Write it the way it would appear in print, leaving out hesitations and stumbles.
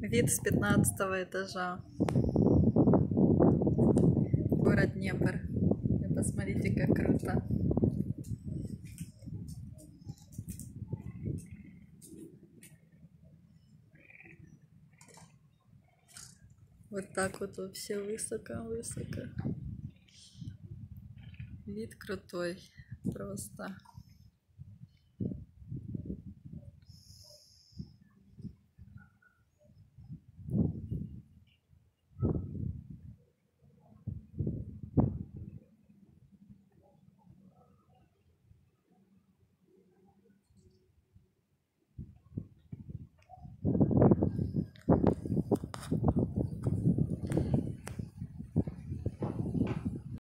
Вид с 15-го этажа. Город Днепр. И посмотрите, как круто. Вот так вот вообще высоко-высоко. Вид крутой. Просто.